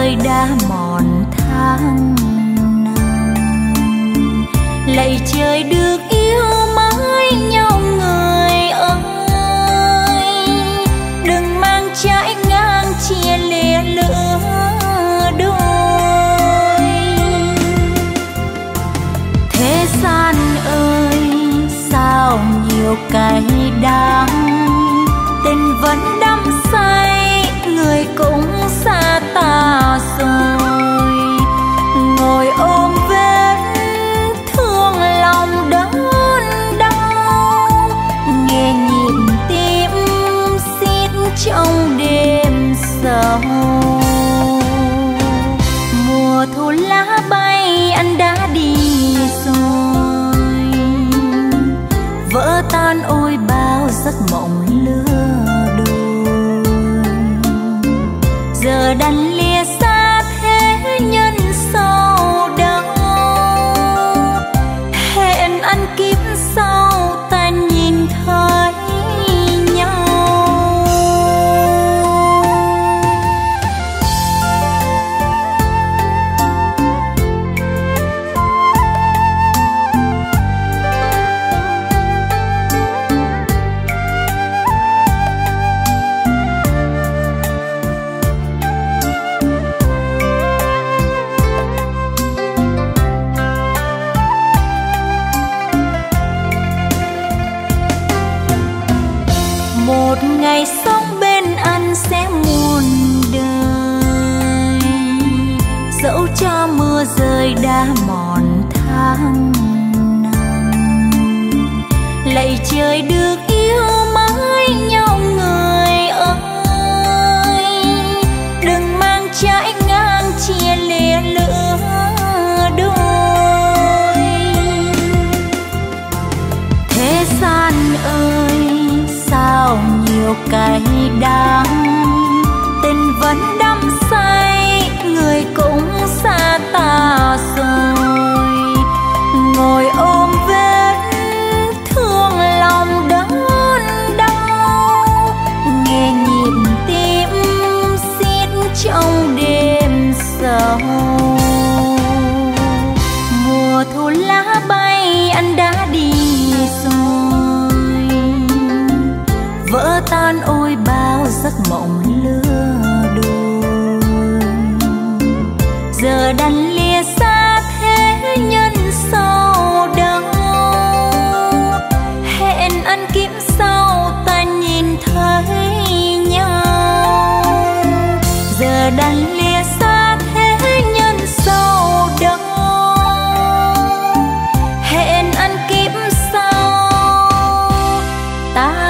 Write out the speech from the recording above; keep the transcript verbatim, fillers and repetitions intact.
rơi đã mòn tháng năm. Lạy trời được yêu mãi nhau người ơi, đừng mang trái ngang chia lìa lửa đôi. Thế gian ơi sao nhiều cay đắng, tình vẫn đắm say người cũng xa ta rồi. Ngồi ôm vết thương lòng đớn đau, nghe nhịp tim xiết trong đêm sầu. Mùa thu lá bay anh đã đi rồi, vỡ tan ôi bao giấc mộng lứa đôi. Giờ đành lìa xa thế nhân sâu đau, hẹn ăn kiếp sau ta nhìn thấy nhau. Một ngày sống bên anh sẽ muôn đời, dẫu cho mưa rơi đã mòn tháng năm. Lạy trời được yêu mãi nhau người ơi, đừng mang trái ngang chia lìa lửa đôi. Thế gian ơi sao nhiều cay đắng, tình vẫn đắm say người cũng xa ta rồi. Ngồi ôm vết thương lòng đớn đau, nghe nhịp tim xiết trong đêm sầu. Mùa thu lá bay anh đã đi rồi, vỡ tan ôi bao giấc mộng lứa đôi. Giờ đành lìa xa thế nhân sâu đau, hẹn ăn kiếp sau ta nhìn thấy nhau. Giờ đành lìa xa thế nhân sâu đau, hẹn ăn kiếp sau ta